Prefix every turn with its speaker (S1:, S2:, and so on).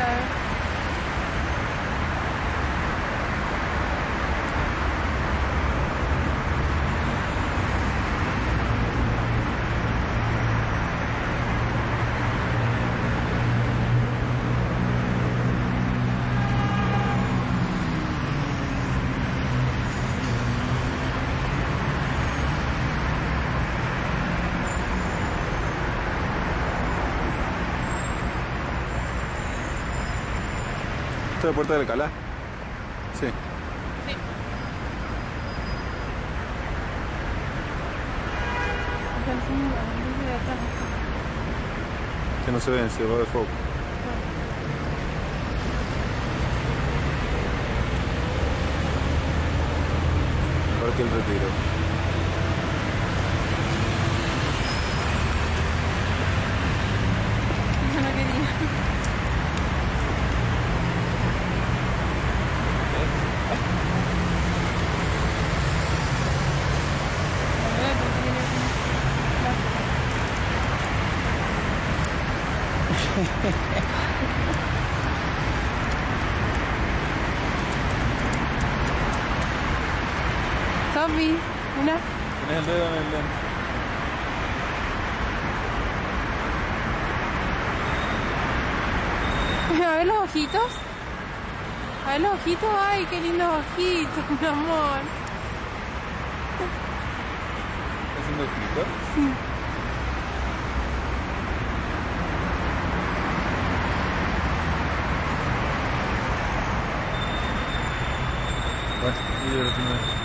S1: ¿Esta es la puerta de Alcalá? Sí.
S2: Sí.
S1: Que no se ven, se va de foco. Parque El Retiro.
S2: Yo no quería. Sofi, una.
S1: Tienes el dedo en el lente.
S2: A ver los ojitos. A ver los ojitos. Ay, qué lindos ojitos, mi amor.
S1: ¿Estás haciendo ojitos?
S2: Sí.
S1: Bueno, y yo lo filmé.